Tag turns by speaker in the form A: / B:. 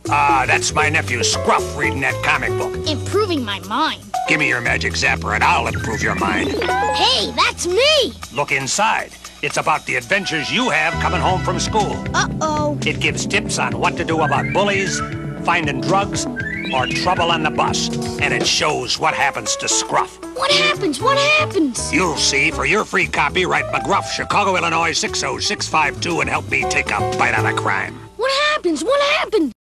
A: That's my nephew Scruff reading that comic book.
B: Improving my mind.
A: Give me your magic zapper and I'll improve your mind.
B: Hey, that's me!
A: Look inside. It's about the adventures you have coming home from school.
B: Uh-oh.
A: It gives tips on what to do about bullies, finding drugs, or trouble on the bus. And it shows what happens to Scruff.
B: What happens? What happens?
A: You'll see. For your free copy, write Mcgruff, Chicago, Illinois, 60652 and help me take a bite out of crime.
B: What happens? What happens?